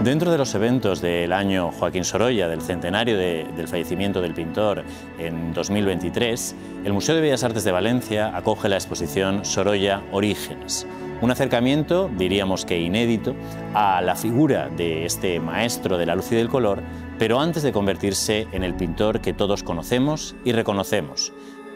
Dentro de los eventos del año Joaquín Sorolla, del centenario del fallecimiento del pintor en 2023, el Museo de Bellas Artes de Valencia acoge la exposición Sorolla Orígenes. Un acercamiento, diríamos que inédito, a la figura de este maestro de la luz y del color, pero antes de convertirse en el pintor que todos conocemos y reconocemos.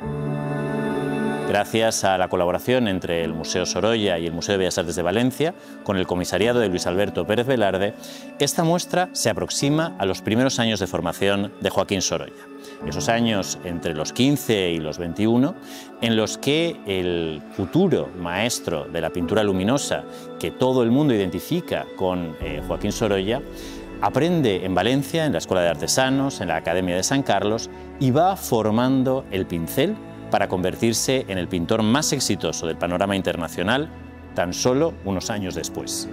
Gracias a la colaboración entre el Museo Sorolla y el Museo de Bellas Artes de Valencia, con el comisariado de Luis Alberto Pérez Velarde, esta muestra se aproxima a los primeros años de formación de Joaquín Sorolla. Esos años entre los 15 y los 21, en los que el futuro maestro de la pintura luminosa, que todo el mundo identifica con Joaquín Sorolla, aprende en Valencia, en la Escuela de Artesanos, en la Academia de San Carlos, y va formando el pincel para convertirse en el pintor más exitoso del panorama internacional tan solo unos años después.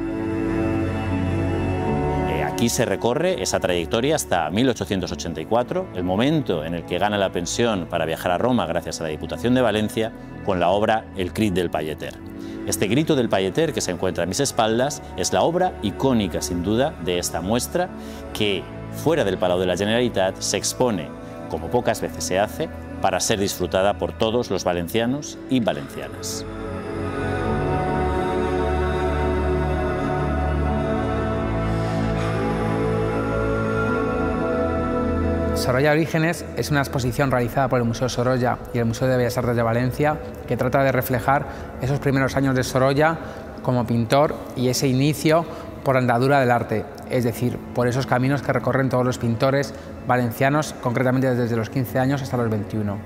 Aquí se recorre esa trayectoria hasta 1884, el momento en el que gana la pensión para viajar a Roma gracias a la Diputación de Valencia con la obra El Crit del Palleter. Este grito del Palleter que se encuentra a mis espaldas es la obra icónica sin duda de esta muestra que fuera del Palau de la Generalitat se expone, como pocas veces se hace, para ser disfrutada por todos los valencianos y valencianas. Sorolla Orígenes es una exposición realizada por el Museo Sorolla y el Museo de Bellas Artes de Valencia que trata de reflejar esos primeros años de Sorolla como pintor y ese inicio por la andadura del arte, es decir, por esos caminos que recorren todos los pintores valencianos, concretamente desde los 15 años hasta los 21.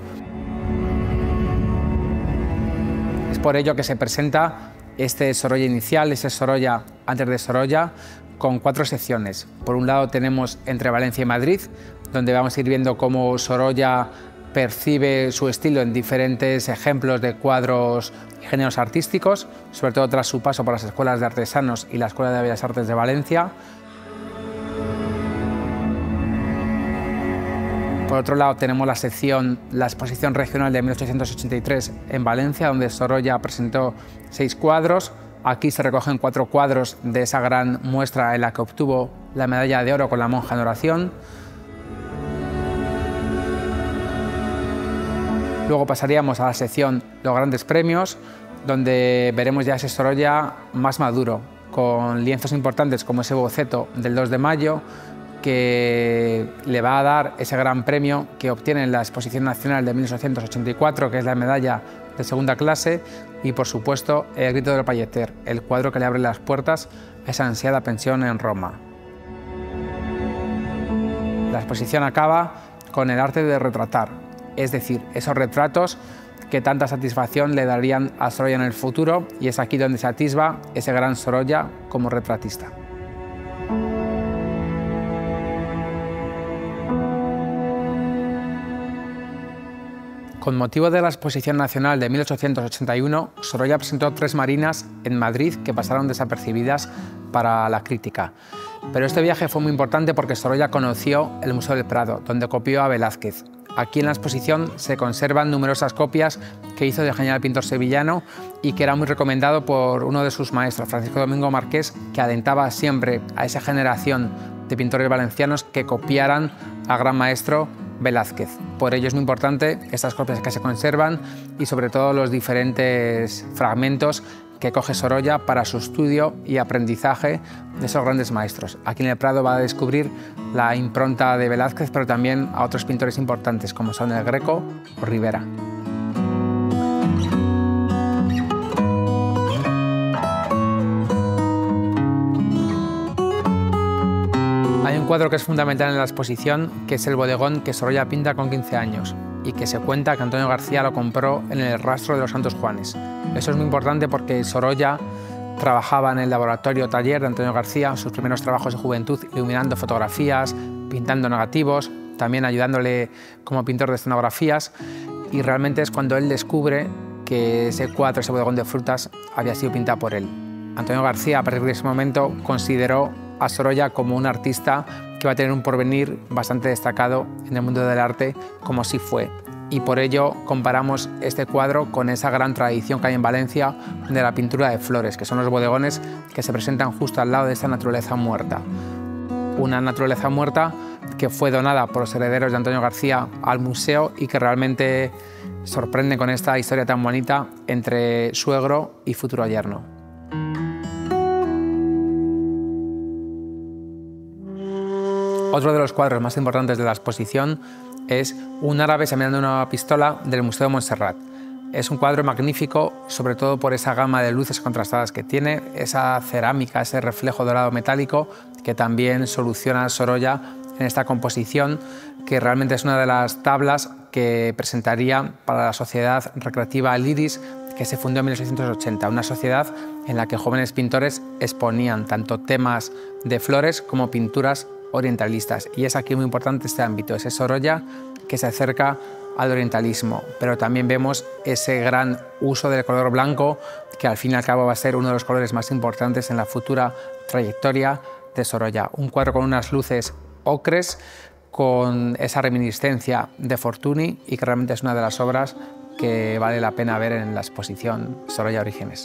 Es por ello que se presenta este Sorolla inicial, ese Sorolla antes de Sorolla, con 4 secciones. Por un lado tenemos entre Valencia y Madrid, donde vamos a ir viendo cómo Sorolla percibe su estilo en diferentes ejemplos de cuadros y géneros artísticos, sobre todo tras su paso por las escuelas de artesanos y la Escuela de Bellas Artes de Valencia. Por otro lado tenemos la exposición regional de 1883 en Valencia, donde Sorolla presentó 6 cuadros. Aquí se recogen 4 cuadros de esa gran muestra en la que obtuvo la medalla de oro con la monja en oración. Luego pasaríamos a la sección Los grandes premios, donde veremos ya ese Sorolla más maduro, con lienzos importantes como ese boceto del 2 de mayo, que le va a dar ese gran premio que obtiene en la Exposición Nacional de 1884, que es la medalla de segunda clase, y por supuesto El Grito del Palleter, el cuadro que le abre las puertas a esa ansiada pensión en Roma. La exposición acaba con el arte de retratar, es decir, esos retratos que tanta satisfacción le darían a Sorolla en el futuro, y es aquí donde se atisba ese gran Sorolla como retratista. Con motivo de la Exposición Nacional de 1881, Sorolla presentó 3 marinas en Madrid que pasaron desapercibidas para la crítica. Pero este viaje fue muy importante porque Sorolla conoció el Museo del Prado, donde copió a Velázquez. Aquí en la exposición se conservan numerosas copias que hizo del genial pintor sevillano y que era muy recomendado por uno de sus maestros, Francisco Domingo Marqués, que alentaba siempre a esa generación de pintores valencianos que copiaran al gran maestro Velázquez. Por ello es muy importante estas copias que se conservan y sobre todo los diferentes fragmentos que coge Sorolla para su estudio y aprendizaje de esos grandes maestros. Aquí en el Prado va a descubrir la impronta de Velázquez, pero también a otros pintores importantes como son el Greco o Rivera. Hay un cuadro que es fundamental en la exposición, que es el bodegón que Sorolla pinta con 15 años y que se cuenta que Antonio García lo compró en el rastro de los Santos Juanes. Eso es muy importante porque Sorolla trabajaba en el laboratorio taller de Antonio García, sus primeros trabajos de juventud, iluminando fotografías, pintando negativos, también ayudándole como pintor de escenografías, y realmente es cuando él descubre que ese cuadro, ese bodegón de frutas, había sido pintado por él. Antonio García, a partir de ese momento, consideró a Sorolla como un artista que va a tener un porvenir bastante destacado en el mundo del arte, como así fue. y por ello comparamos este cuadro con esa gran tradición que hay en Valencia de la pintura de flores, que son los bodegones que se presentan justo al lado de esta naturaleza muerta. Una naturaleza muerta que fue donada por los herederos de Antonio García al museo y que realmente sorprende con esta historia tan bonita entre suegro y futuro yerno. Otro de los cuadros más importantes de la exposición es un árabe examinando una pistola del Museo de Montserrat. Es un cuadro magnífico, sobre todo por esa gama de luces contrastadas que tiene, esa cerámica, ese reflejo dorado metálico que también soluciona Sorolla en esta composición, que realmente es una de las tablas que presentaría para la Sociedad Recreativa El Iris, que se fundó en 1880, una sociedad en la que jóvenes pintores exponían tanto temas de flores como pinturas orientalistas. Y es aquí muy importante este ámbito, ese Sorolla que se acerca al orientalismo, pero también vemos ese gran uso del color blanco, que al fin y al cabo va a ser uno de los colores más importantes en la futura trayectoria de Sorolla. Un cuadro con unas luces ocres, con esa reminiscencia de Fortuny y que realmente es una de las obras que vale la pena ver en la exposición Sorolla Orígenes.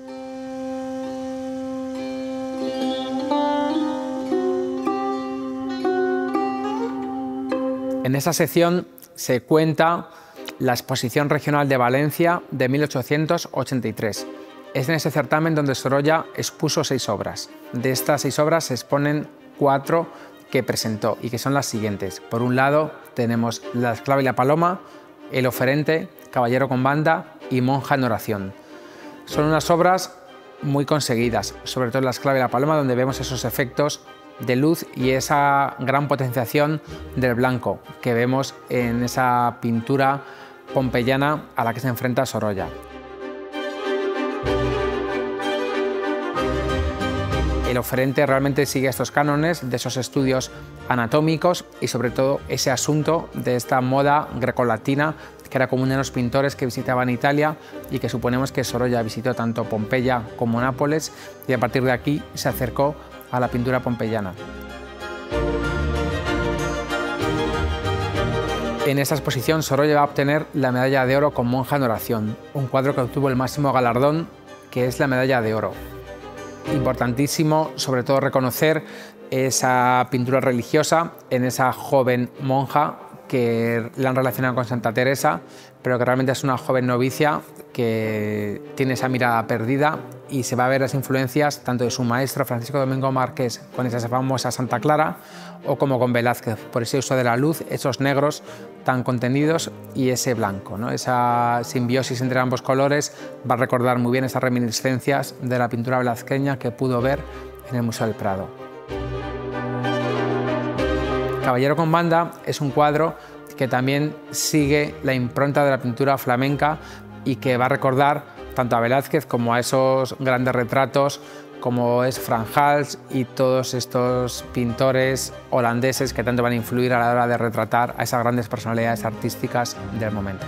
En esa sección se cuenta la Exposición Regional de Valencia de 1883. Es en ese certamen donde Sorolla expuso 6 obras. De estas 6 obras se exponen 4 que presentó y que son las siguientes. Por un lado tenemos La esclava y la paloma, El oferente, Caballero con banda y Monja en oración. Son unas obras muy conseguidas, sobre todo La esclava y la paloma, donde vemos esos efectos de luz y esa gran potenciación del blanco que vemos en esa pintura pompeyana a la que se enfrenta Sorolla. El oferente realmente sigue estos cánones de esos estudios anatómicos y sobre todo ese asunto de esta moda grecolatina que era común en los pintores que visitaban Italia y que suponemos que Sorolla visitó tanto Pompeya como Nápoles y a partir de aquí se acercó a la pintura pompeyana. En esta exposición Sorolla va a obtener la medalla de oro con Monja en oración, un cuadro que obtuvo el máximo galardón, que es la medalla de oro. Importantísimo, sobre todo, reconocer esa pintura religiosa en esa joven monja que la han relacionado con Santa Teresa, pero que realmente es una joven novicia que tiene esa mirada perdida y se va a ver las influencias tanto de su maestro Francisco Domingo Márquez con esa famosa Santa Clara o como con Velázquez, por ese uso de la luz, esos negros tan contenidos y ese blanco, ¿no? Esa simbiosis entre ambos colores va a recordar muy bien esas reminiscencias de la pintura velazqueña que pudo ver en el Museo del Prado. Caballero con banda es un cuadro que también sigue la impronta de la pintura flamenca y que va a recordar tanto a Velázquez como a esos grandes retratos como es Frans Hals y todos estos pintores holandeses que tanto van a influir a la hora de retratar a esas grandes personalidades artísticas del momento.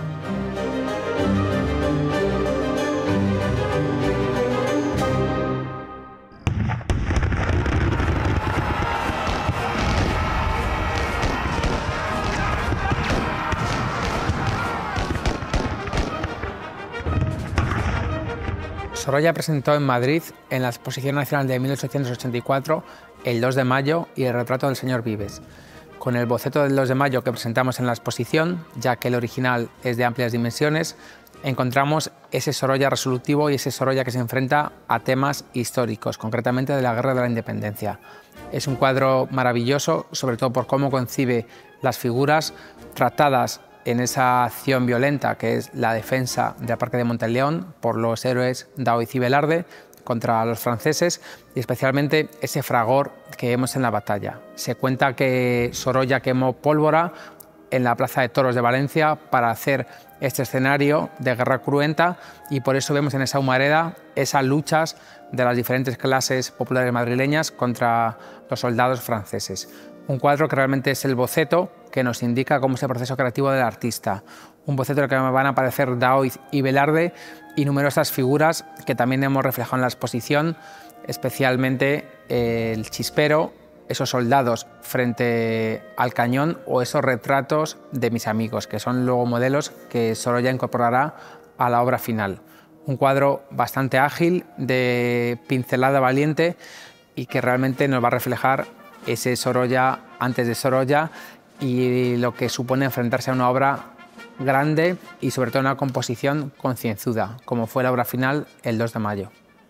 Sorolla presentó en Madrid, en la Exposición Nacional de 1884, el 2 de mayo y el retrato del señor Vives. Con el boceto del 2 de mayo que presentamos en la exposición, ya que el original es de amplias dimensiones, encontramos ese Sorolla resolutivo y ese Sorolla que se enfrenta a temas históricos, concretamente de la Guerra de la Independencia. Es un cuadro maravilloso, sobre todo por cómo concibe las figuras tratadas en esa acción violenta que es la defensa del Parque de Monteleón por los héroes Daoiz y Velarde contra los franceses y especialmente ese fragor que vemos en la batalla. Se cuenta que Sorolla quemó pólvora en la Plaza de Toros de Valencia para hacer este escenario de guerra cruenta y por eso vemos en esa humareda esas luchas de las diferentes clases populares madrileñas contra los soldados franceses. Un cuadro que realmente es el boceto que nos indica cómo es el proceso creativo del artista. Un boceto en el que van a aparecer Daoiz y Velarde y numerosas figuras que también hemos reflejado en la exposición, especialmente el chispero esos soldados frente al cañón o esos retratos de mis amigos, que son luego modelos que Sorolla incorporará a la obra final. Un cuadro bastante ágil, de pincelada valiente y que realmente nos va a reflejar ese Sorolla antes de Sorolla y lo que supone enfrentarse a una obra grande y sobre todo una composición concienzuda, como fue la obra final el 2 de mayo.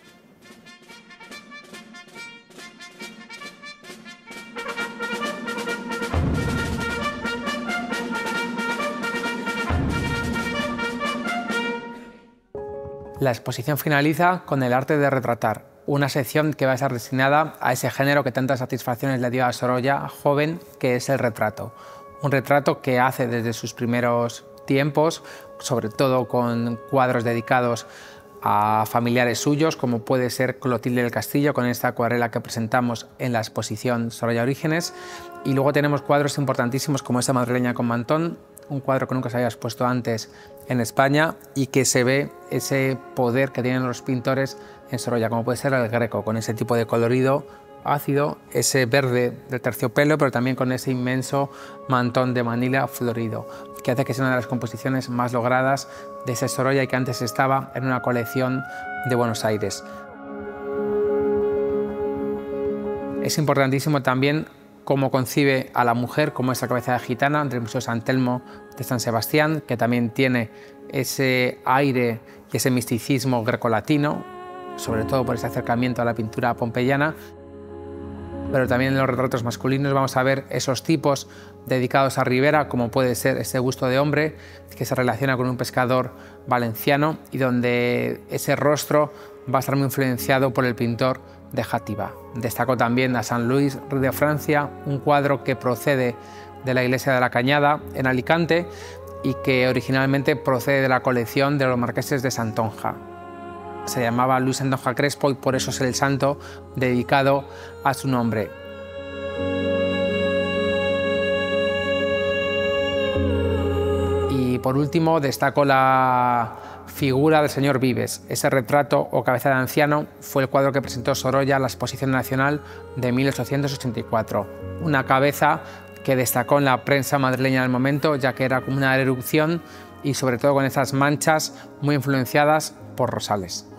La exposición finaliza con el arte de retratar, una sección que va a estar destinada a ese género que tantas satisfacciones le dio a Sorolla joven, que es el retrato. Un retrato que hace desde sus primeros tiempos, sobre todo con cuadros dedicados a familiares suyos, como puede ser Clotilde del Castillo, con esta acuarela que presentamos en la exposición Sorolla Orígenes. Y luego tenemos cuadros importantísimos como esta madrileña con mantón, un cuadro que nunca se había expuesto antes en España y que se ve ese poder que tienen los pintores en Sorolla, como puede ser el Greco, con ese tipo de colorido ácido, ese verde del terciopelo, pero también con ese inmenso mantón de Manila florido, que hace que sea una de las composiciones más logradas de ese Sorolla y que antes estaba en una colección de Buenos Aires. Es importantísimo también cómo concibe a la mujer como esa cabeza de gitana del Museo San Telmo de San Sebastián, que también tiene ese aire y ese misticismo grecolatino, sobre todo por ese acercamiento a la pintura pompeyana. Pero también en los retratos masculinos vamos a ver esos tipos dedicados a Ribera, como puede ser ese busto de hombre que se relaciona con un pescador valenciano y donde ese rostro va a estar muy influenciado por el pintor de Játiva. Destacó también a San Luis de Francia, un cuadro que procede de la iglesia de la Cañada en Alicante y que originalmente procede de la colección de los marqueses de Santonja. Se llamaba Luis Santonja Crespo y por eso es el santo dedicado a su nombre. Y por último destaco la figura del señor Vives. Ese retrato o cabeza de anciano fue el cuadro que presentó Sorolla a la Exposición Nacional de 1884. Una cabeza que destacó en la prensa madrileña del momento, ya que era como una erupción y sobre todo con esas manchas muy influenciadas por Rosales.